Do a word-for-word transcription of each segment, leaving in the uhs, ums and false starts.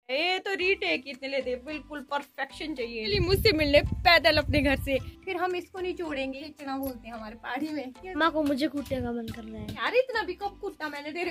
ये तो रीटेक इतने लेते, बिल्कुल परफेक्शन चाहिए। मुझसे मिलने पैदल अपने घर से, फिर हम इसको नहीं छोड़ेंगे, इतना बोलते हैं हमारे पहाड़ी में। माँ को मुझे कूटने का मन कर रहा है यार, इतना भी कब कूटा मैंने तेरे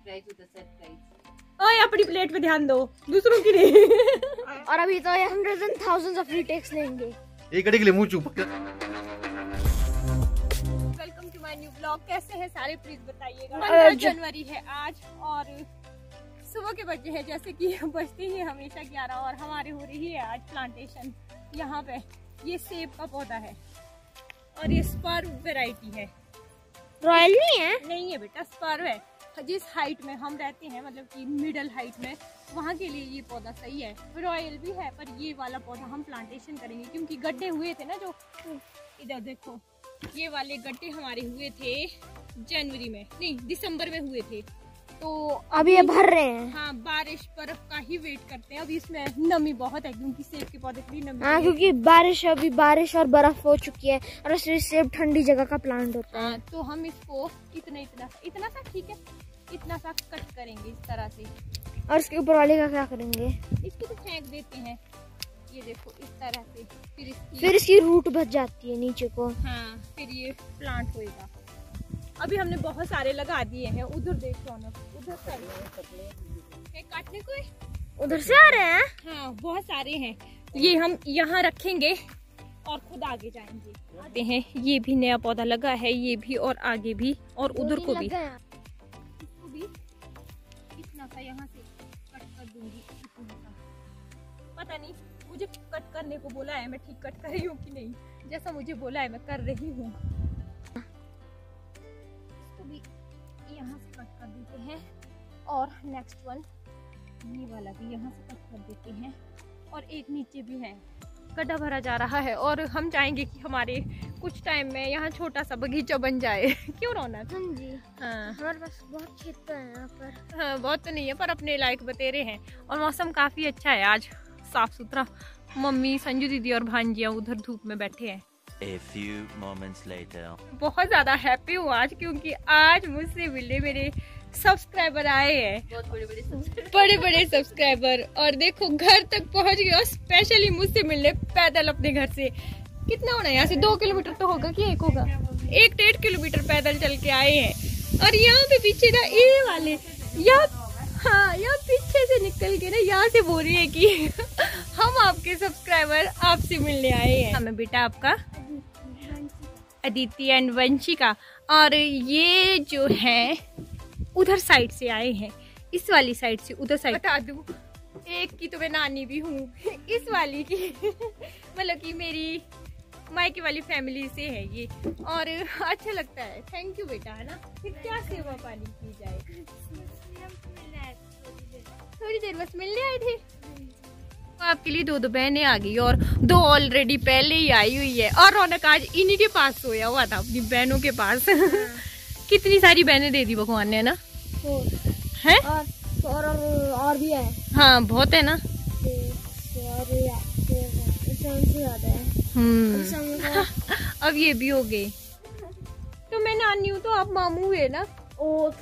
को। ओए अपनी प्लेट पे ध्यान दो, दूसरों की नहीं। और अभी तो hundreds and thousands of retakes लेंगे। एक घड़ी के लिए मुंह चुप। Welcome to my new blog. कैसे हैं सारे, प्लीज बताइएगा। पंद्रह जनवरी है आज और सुबह के बजे हैं, जैसे कि बजते ही हमेशा ग्यारह, और हमारे हो रही है आज प्लांटेशन। यहाँ पे ये सेब का पौधा है और ये स्पर वैरायटी है। रॉयल नहीं है? नहीं है बेटा, स्पर है। जिस हाइट में हम रहते हैं, मतलब कि मिडल हाइट में, वहाँ के लिए ये पौधा सही है। रॉयल भी है, पर ये वाला पौधा हम प्लांटेशन करेंगे क्योंकि गड्ढे हुए थे ना, जो इधर देखो, ये वाले गड्ढे हमारे हुए थे जनवरी में, नहीं दिसंबर में हुए थे। तो अभी ये भर रहे हैं। हाँ, बारिश बर्फ का ही वेट करते हैं। अभी इसमें नमी बहुत है क्योंकि सेब के पौधे की नमी। हाँ, क्योंकि बारिश अभी बारिश और बर्फ हो चुकी है और सेब ठंडी जगह का प्लांट होता है। तो हम इसको इतना इतना इतना सा, ठीक है, इतना सा कट करेंगे इस तरह से। और इसके ऊपर वाले का क्या करेंगे? इसको तो फेंक देते हैं, ये देखो इस तरह से। फिर इसकी फिर इसकी रूट बच जाती है नीचे को। हाँ, फिर ये प्लांट होएगा। अभी हमने बहुत सारे लगा दिए हैं। उधर देखो ना, उधर से काटने को उधर से आ रहे हैं। हाँ, बहुत सारे हैं। ये हम यहाँ रखेंगे और खुद आगे जाएंगे। आते हैं, ये भी नया पौधा लगा है, ये भी, और आगे भी, और उधर को भी। इसको भी इतना सा यहाँ से कट कर दूंगी, इतना सा। पता नहीं मुझे कट करने को बोला है, मैं ठीक कट कर रही हूँ कि नहीं। जैसा मुझे बोला है मैं कर रही हूँ। यहाँ से कट कर देते हैं और नेक्स्ट वन ये वाला भी यहाँ से कट कर देते हैं, और एक नीचे भी है। गड्ढा भरा जा रहा है और हम चाहेंगे कि हमारे कुछ टाइम में यहाँ छोटा सा बगीचा बन जाए। क्यों रौनक? हाँ जी, हाँ, हमारे पास बहुत क्षेत्र है यहाँ पर। हाँ, बहुत तो नहीं है पर अपने लायक बतेरे हैं। और मौसम काफी अच्छा है आज, साफ सुथरा। मम्मी, संजू दीदी और भांजिया उधर धूप में बैठे हैं। A few moments later. बहुत ज्यादा हैप्पी हूँ आज, क्योंकि आज मुझसे मिलने मेरे सब्सक्राइबर आए हैं, बहुत बड़े बड़े बड़े बड़े सब्सक्राइबर। और देखो घर तक पहुँच गए, और स्पेशली मुझसे मिलने पैदल अपने घर से। कितना होना है यहाँ से? दो किलोमीटर तो होगा कि एक होगा, एक डेढ़ किलोमीटर पैदल चल के आए हैं। और यहाँ पे पीछे ना ये वाले, यहाँ, हाँ, यहाँ पीछे से निकल के ना यहाँ से बोल रही है कि हम आपके सब्सक्राइबर आपसे मिलने आए हैं। हमें बेटा आपका अदिति एंड वंशिका। और ये जो है उधर साइड से आए हैं, इस वाली साइड से, उधर साइड। बता दूं, एक की तो मैं नानी भी हूँ, इस वाली की मतलब कि मेरी मायके वाली फैमिली से है ये। और अच्छा लगता है। थैंक यू बेटा, है ना। फिर क्या सेवा पानी की जाए। थोड़ी देर बस मिलने आए थे। आपके लिए दो दो बहनें आ गई, और दो ऑलरेडी पहले ही आई हुई है। और रौनक आज इन्हीं के पास सोया हुआ था, अपनी बहनों के पास। कितनी सारी बहनें दे दी भगवान ने ना, है? और, और और भी है। हाँ, बहुत है ना। हम्म, अब ये भी हो गए। तो मैं नानी हूँ तो आप मामू हुए ना। ओ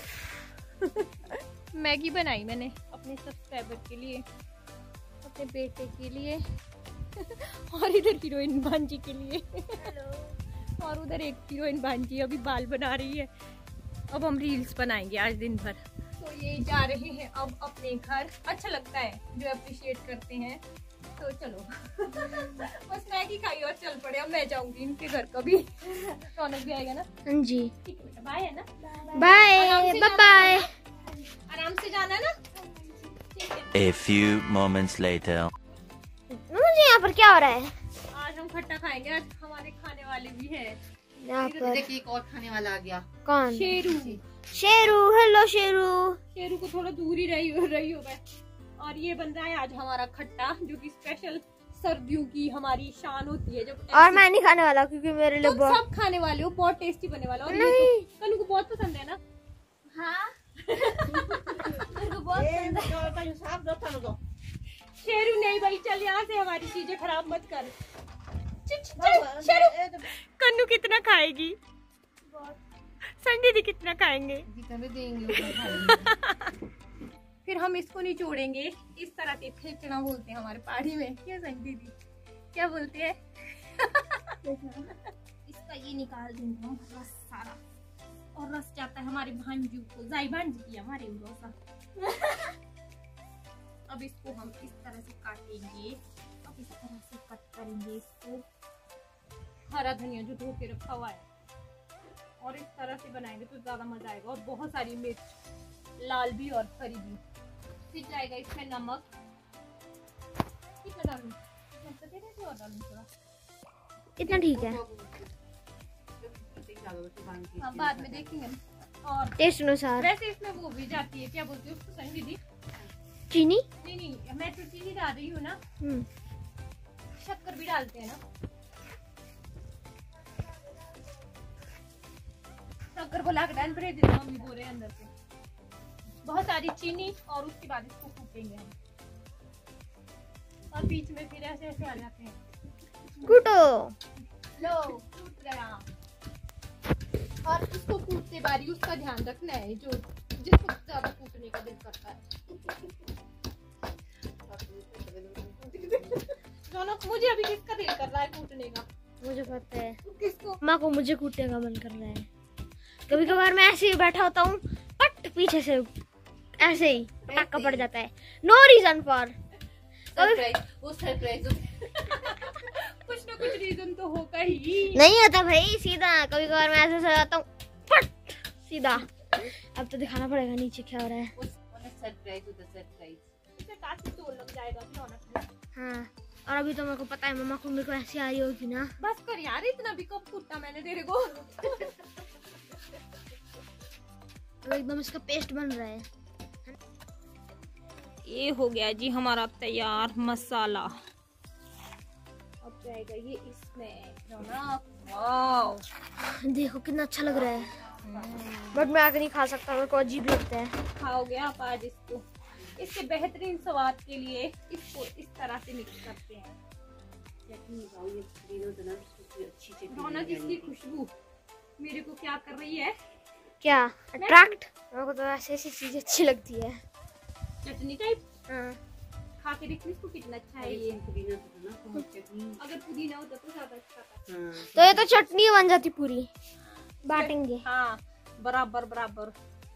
मैगी बनाई मैंने अपने सब्सक्राइबर के लिए, अपने बेटे के लिए और इधर हीरोइन भांजी के लिए। और उधर एक हीरोइन भांजी अभी बाल बना रही है। अब हम रील्स बनाएंगे आज दिन भर। तो ये जा रहे हैं अब अपने घर। अच्छा लगता है जो अप्रिशिएट करते हैं। तो चलो बस मैगी खाई और चल पड़े। अब मैं जाऊंगी इनके घर कभी। रौनक भी आएगा ना? हाँ जी, ठीक है, बाय है ना। Bye bye bye. आराम से जाना है ना। A few moments later. मुझे यहाँ पर क्या हो रहा है? आज हम खट्टा खाएंगे। आज हमारे खाने वाले भी हैं। यहाँ पर देखिए एक और खाने वाला आ गया। कौन? शेरू। शेरू, हेलो शेरू। शेरू को थोड़ा दूर ही रही हो रही हो मैं। और ये बन रहा है आज हमारा खट्टा, जो कि स्पेशल सर्दियों की हमारी शान होती है। जब और मैं नहीं खाने वाला क्योंकि मेरे लिए बहुत सब खाने वाले हो, बहुत टेस्टी बने वाला। और ये तो कनु को बहुत पसंद है ना। हाँ शेरू नहीं भाई, चल यहाँ से, हमारी चीजें खराब मत कर। शेरू, कन्नू कितना खाएगी? संजय दी कितना खाएंगे? देंगे। फिर हम इसको निचोड़ेंगे। इस तरह से फेंकना बोलते हैं हमारे पहाड़ी में। क्या संग दीदी क्या बोलते हैं? इसका ये निकाल देंगे हम रस सारा, और रस जाता है हमारे भांजू को, जाई भांजी की हमारे रोसा। अब इसको हम इस तरह से काटेंगे। अब इस तरह से कट करेंगे इसको। हरा धनिया जो धो के रखा हुआ है, और इस तरह से बनाएंगे तो ज्यादा मजा आएगा। और बहुत सारी मिर्च, लाल भी और हरी भी। फिर जाएगा इसमें नमक। कितना डालूं? और डालूं थोड़ा, इतना ठीक है। हाँ, बाद में देखेंगे। और टेस्ट अनुसार। वैसे इसमें वो भी जाती है, क्या बोलते हैं उसको संग दीदी? चीनी? नहीं नहीं, मैं तो चीनी डाल रही हूँ ना। हम्म। शक्कर भी डालते हैं ना। शक्कर को लाके डाल पड़े देते मम्मी बोल रहे हैं अंदर से। बहुत सारी चीनी, और उसके बाद इसको कूटेंगे हम। और बीच में फिर ऐसे ऐसे आ जाते हैं। कूटो। लो कूट गया। और इसको कूटते बारी उसका ध्यान रखना है, जो जिसको ज्यादा कूटने का दिल करता है। रौनक, मुझे अभी किसका दिल कर रहा है कूटने का? मुझे पता है किसको? माँ को मुझे कूटने का मन कर रहा है। कभी कभार मैं ऐसे ही बैठा होता हूँ, पट पीछे से ऐसे ही पटाखा पड़ जाता है। नो रीजन फॉर वो सरप्राइज कुछ ना कुछ रीजन तो होगा ही। नहीं होता भाई, सीधा कभी कभार मैं ऐसे सो जाता हूँ, पट सीधा। अब तो दिखाना पड़ेगा नीचे क्या हो रहा है। सरप्राइज होता सरप्राइज। इसे काफी तोड़ लग जाएगा रौनक। हाँ, और अभी तो मेरे को पता है मम्मा को मेरे को ऐसी आ रही होगी ना। बस कर यार, इतना भी कब कूटा मैंने तेरे को। तो एकदम इसका पेस्ट बन रहा है। ये हो गया जी हमारा तैयार मसाला। अब जाएगा ये इसमें। वाओ, देखो कितना अच्छा लग रहा है। बट मैं आगे नहीं खा सकता, मेरे को अजीब लगता है। खाओगे आप आज इसको? इसके बेहतरीन स्वाद के लिए इसको इस तरह से मिक्स करते हैं। रौनक, इसकी खुशबू मेरे को क्या कर रही है? क्या अट्रैक्ट? मेरे को तो ऐसी ऐसी चीज अच्छी लगती है। चटनी टाइप। हाँ। खा के देखो इसको कितना अच्छा है ये। अगर पुदीना होता तो ज्यादा अच्छा था। तो ये तो चटनी बन जाती पूरी। बांटेंगे। हाँ, बराबर बराबर।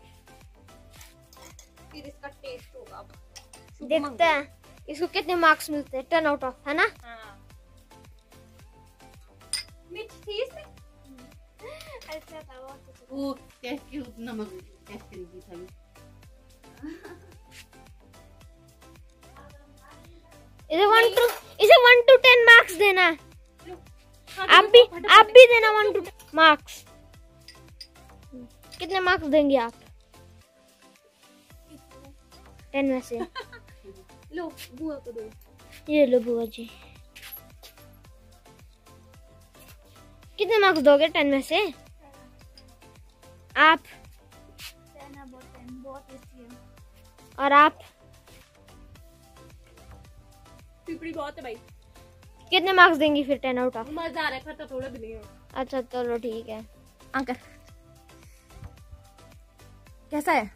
फिर इसका टेस्ट होगा। देखते हैं इसको कितने मार्क्स मिलते हैं। टेन आउट ऑफ, है ना? हाँ। मिर्च थी इसमें? अच्छा था बहुत। वो टेस्ट की नमक टेस्ट करेगी था। इसे वन टू इसे वन टू टेन मार्क्स देना। आप भी आप भी देना वन टू मार्क्स। कितने मार्क्स देंगे आप टेन में से? लो बुआ को दो। ये लो बुआ जी। कितने मार्क्स दोगे टेन में से आप? और आप? पिपड़ी बहुत है भाई। कितने मार्क्स देंगी फिर टेन आउट ऑफ? मजा आ रहा है, खाता थोड़ा भी नहीं है। अच्छा चलो ठीक है। अंकल कैसा है?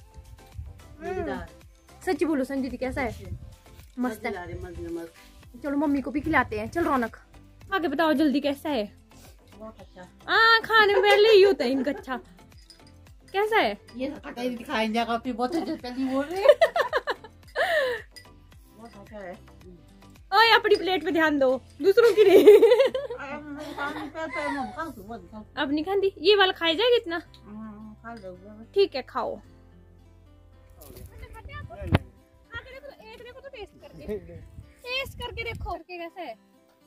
सच्ची बोलो संजीती, कैसा है? मस्त है। चलो मम्मी को भी खिलाते हैं। चल रौनक, आगे बताओ जल्दी, कैसा है? बहुत अच्छा। हाँ, खाने में पहले ही होता है इनका। अच्छा कैसा है? ये खटाई दिखाई जाएगा फिर बहुत अच्छा पहली बोल रहे। बहुत अच्छा है। ओए अपनी प्लेट पे ध्यान दो, दूसरों की नहीं। अब नहीं खाती। ये वाला खाई जाएगा इतना? ठीक है, खाओ। एक देखो तो टेस्ट करके टेस्ट करके देखो करके कैसा है।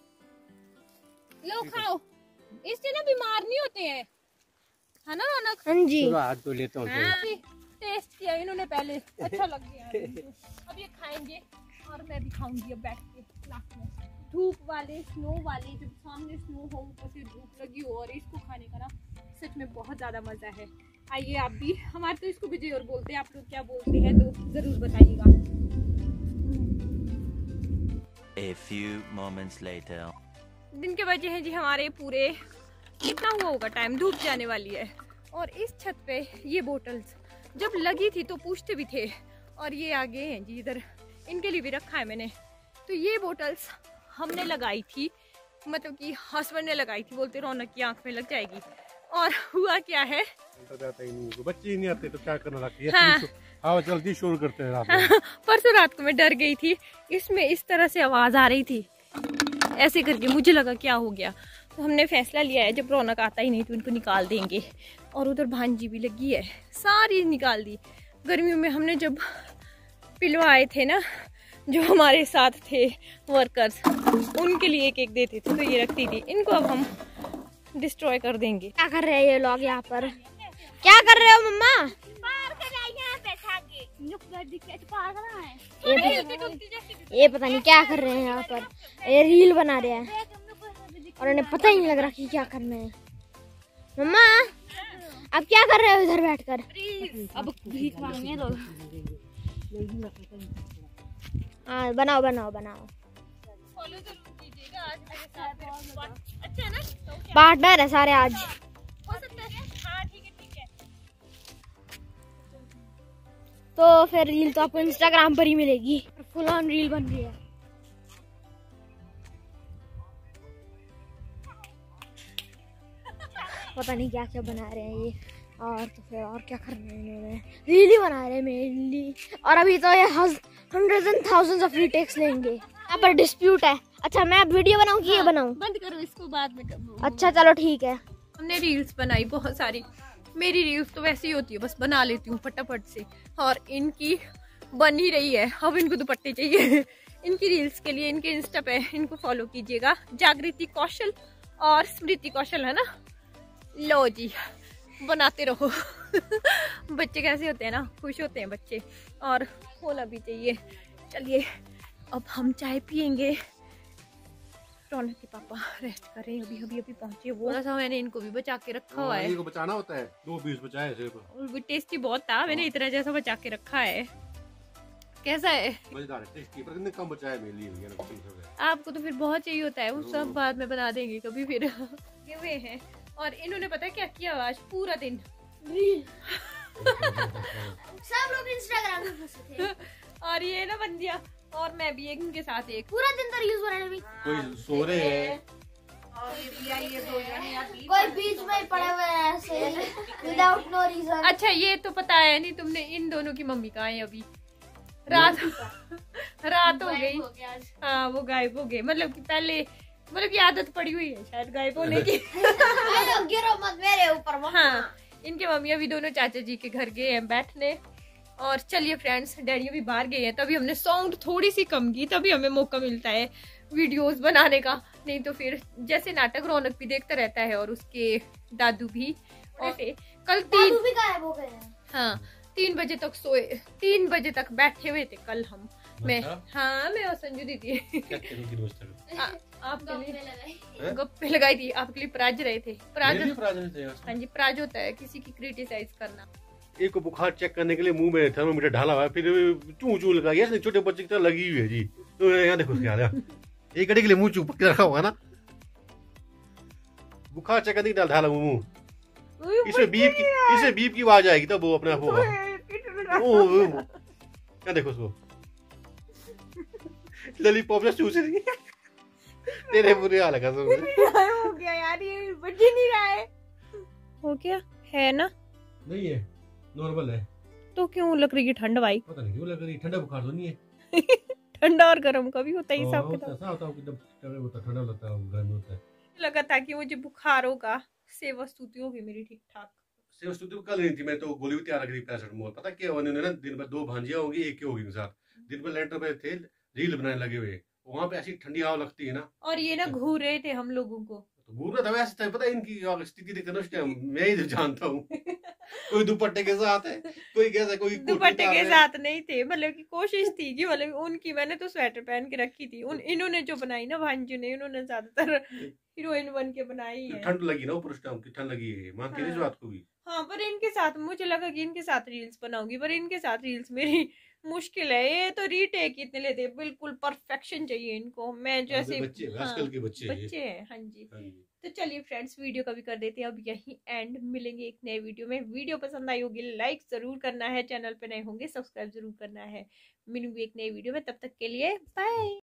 लो खाओ, इससे ना बीमार नहीं होते हैं, है ना रौनक? हाँ जी। हाथ तो लेता हूँ। हाँ, टेस्ट किया इन्होंने पहले, अच्छा लग गया। अब ये खाएंगे और मैं भी खाऊंगी अब बैठ के लास्ट में। धूप वाले, स्नो वाले, जब सामने स्नो हो, ऊपर से धूप लगी हो, और इसको खाने का ना सच में बहुत ज्यादा मजा है। आइए आप भी। हमारे तो इसको विजय और बोलते हैं, आप लोग क्या बोलते हैं तो जरूर बताइएगा। A few moments later. दिन के बजे हैं जी हमारे पूरे, कितना हुआ होगा टाइम, धूप जाने वाली है। और इस छत पे ये बोतल्स जब लगी थी तो पूछते भी थे, और ये आगे हैं जी इधर, इनके लिए भी रखा है मैंने। तो ये बोटल्स हमने लगाई थी, मतलब कि हस्बैंड ने लगाई थी, बोलते रौनक की आंख में लग जाएगी। और हुआ क्या है, बच्चे ही नहीं आते तो क्या करना लगती है। हाँ। हाँ जल्दी शोर करते हैं रात में। हाँ, परसों रात को मैं डर गई थी, इसमें इस तरह से आवाज आ रही थी ऐसे करके, मुझे लगा क्या हो गया। तो हमने फैसला लिया है जब रौनक आता ही नहीं तो इनको निकाल देंगे। और उधर भांजी भी लगी है, सारी निकाल दी। गर्मियों में हमने जब पिलवाए थे ना, जो हमारे साथ थे वर्कर्स, उनके लिए एक एक देते थे तो ये रखती थी। इनको अब हम डिस्ट्रॉय कर देंगे। क्या कर रहे हैं ये लोग यहाँ पर? क्या कर रहे हो मम्मा? ये पता, ये पता नहीं क्या कर रहे हैं यहाँ पर। ये रील बना रहे हैं और उन्हें पता ही नहीं लग रहा कि क्या करना है। मम्मा अब क्या कर रहे हो इधर बैठकर? अब भीख मांगे तो हाँ बनाओ बनाओ बनाओ। फॉलो जरूर कीजिएगा आज मेरे साथ। अच्छा है ना? पार्टनर है सारे आज। हो सकता है। हाँ ठीक है ठीक है। तो फिर रील तो आपको इंस्टाग्राम पर ही मिलेगी। फुल ऑन रील बन रही है। पता नहीं क्या क्या बना रहे हैं ये। और तो फिर और क्या कर रहे हैं इन्होंने? रील ही बना रहे हैं मेनली। और अभी तो ये hundred and thousands of retakes लेंगे। यहाँ पर डिस्प्यूट है। अच्छा मैं अब वीडियो बनाऊं कि ये बनाऊं? बंद करो इसको, बाद में करो। अच्छा चलो ठीक है। हमने रील्स बनाई बहुत सारी। मेरी रील्स तो वैसे ही होती है, बस बना लेती हूँ फटाफट से। और इनकी बन ही रही है। अब इनको दुपट्टे चाहिए। इनकी रील्स के लिए इनके इंस्टा पे इनको फॉलो कीजिएगा, जागृति कौशल और स्मृति कौशल, है ना। लो जी बनाते रहो। बच्चे कैसे होते हैं ना, खुश होते हैं बच्चे, और होना भी चाहिए। चलिए अब हम चाय पियेंगे। रौनक के पापा रेस्ट कर रहे हैं, अभी अभी अभी पहुंचे वो। थोड़ा सा मैंने इनको भी बचा के रखा हुआ है। इनको बचाना होता है, दो बीस बचाए सिर्फ। वो टेस्टी बहुत था, मैंने इतना जैसा बचा के रखा है। कैसा है? मजेदार है, टेस्टी, पर कितने कम बचाए मेरे लिए भैया ना। आपको तो फिर बहुत चाहिए होता है, वो सब बाद में बना देंगे कभी फिर। ये हुए हैं। और इन्होंने पता है क्या किया आज पूरा दिन? सब लोग इंस्टाग्राम पे फंसे थे। और ये ना बंदिया और मैं भी एक उनके साथ एक पूरा दिन तो रील्स बनाने में। कोई सो रहे हैं, कोई बीच में ही पड़े हुए हैं ऐसे विदाउट नो रीजन। अच्छा ये तो पता है नहीं तुमने, इन दोनों की मम्मी कहाँ है अभी? रात रात हो गई। हाँ वो गायब हो गए, मतलब कि पहले मतलब की आदत पड़ी हुई है शायद गायब होने की। गिरो मत मेरे ऊपर। हाँ इनके मम्मी अभी दोनों चाचा जी के घर गए हैं बैठने। और चलिए फ्रेंड्स, डैडी भी बाहर गए हैं, तभी हमने साउंड थोड़ी सी कम की, तभी हमें मौका मिलता है वीडियोस बनाने का। नहीं तो फिर जैसे नाटक रौनक भी देखता रहता है और उसके दादू भी। और कल तीन भी गायब हो गए हैं। हाँ तीन बजे तक सोए, तीन बजे तक बैठे हुए थे कल हम। मैं हाँ मैं और संजू दीदी आपके लिए गप्पे लगाई थी, आपके लिए प्राज रहे थे। प्राज हाँ जी, प्राज होता है किसी की क्रिटिसाइज करना। एक को बुखार चेक करने के लिए मुंह में थर्मोमीटर ढाला हुआ है, फिर चू चू लगा, ये छोटे बच्चे की तरह लगी हुई है जी। तो यहाँ देखो क्या है, एक घड़ी के लिए मुंह चुप के रखा हुआ ना, बुखार चेक करने के लिए ढाला मुंह। इसमें बीप की इसमें बीप की आवाज आएगी तब वो अपने आप होगा। क्या देखो उसको, लॉलीपॉप से चूस रही है। तेरे बुरे हाल है। हो गया यार, ये बच ही नहीं रहा है। हो गया है ना? नहीं है, नॉर्मल है। तो क्यों लग रही है ठंड भाई? पता नहीं क्यों लग रही है, ठंडा बुखार तो नहीं है। ठंडा और गर्म का भी होता है हिसाब किताब। ऐसा होता है कि जब ठंडा लगता है गर्म होता है। लगा था कि मुझे बुखार होगा, सेवा स्तुति होगी मेरी ठीक ठाक। सेवा स्तुति कल नहीं थी, मैं तो गोली भी तैयार रख दी पैरासिटामोल। पता क्या उन्होंने ना दिन भर दो भांजियां होंगी, एक होगी उनके साथ। दिन भर लेंटर पे थे, रील बनाने लगे हुए, वहाँ पे ऐसी ठंडी हवा लगती है ना। और ये ना घूर रहे थे हम लोगों को, तो घूर रहा था वैसे था, पता है इनकी स्थिति देखकर उस टाइम मैं ही जानता हूँ। कोई दुपट्टे के साथ है, कोई कैसा, कोई दुपट्टे के साथ नहीं थे, मतलब की कोशिश थी कि मतलब उनकी, मैंने तो स्वेटर पहन के रखी थी। उन इन्होंने जो बनाई ना भांजू ने, उन्होंने ज्यादातर हीरोइन बन के बनाई है। ठंड लगी ना ऊपर उस टाइम की, ठंड लगी है मां की इस बात को भी। हाँ पर इनके साथ मुझे लगा कि इनके साथ रील्स बनाऊंगी, पर इनके साथ रील्स मेरी मुश्किल है। ये तो रीटेक इतने लेते हैं, बिल्कुल परफेक्शन चाहिए इनको। मैं जैसे बच्चे हाँ, आजकल के बच्चे हैं ये। बच्चे हैं। हाँ जी। हाँ जी। तो चलिए फ्रेंड्स, वीडियो का भी कर देते हैं अब यहीं एंड। मिलेंगे एक नए वीडियो में। वीडियो पसंद आई होगी लाइक जरूर करना है, चैनल पे नए होंगे सब्सक्राइब जरूर करना है। मिलूंगी एक नए वीडियो में, तब तक के लिए बाय।